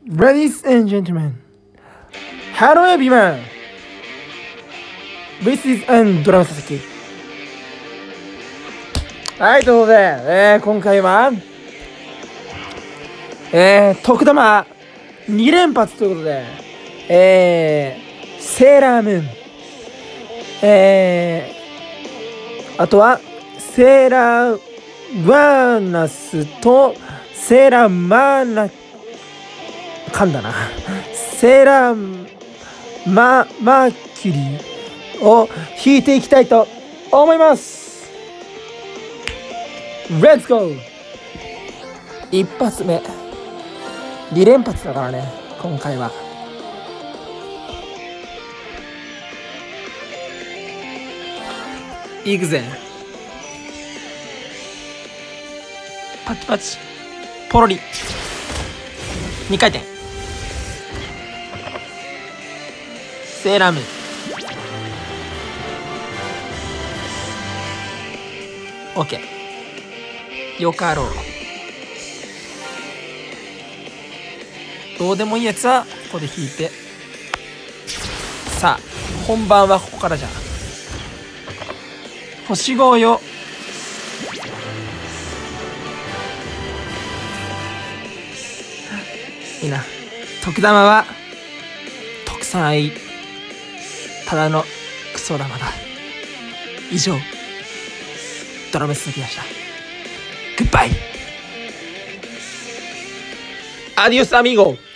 Ladies and gentlemen, hello everyone. This isドラム佐々木。はい、ということで、今回は、特玉2連発ということで、セーラームーン、あとはセーラーワーナスとセーラーマーナ噛んだなセーラーマーキュリーを引いていきたいと思います。レッツゴー。一発目2連発だからね、今回は。いくぜ。パチパチポロリ2回転セーラームオッケー。よかろう。どうでもいいやつはここで引いて、さあ本番はここからじゃ。星5よ。いいな。特玉は特産愛、ただのクソ玉だ。以上、ドラム鈴木でした。グッバイ。アディオスアミーゴ。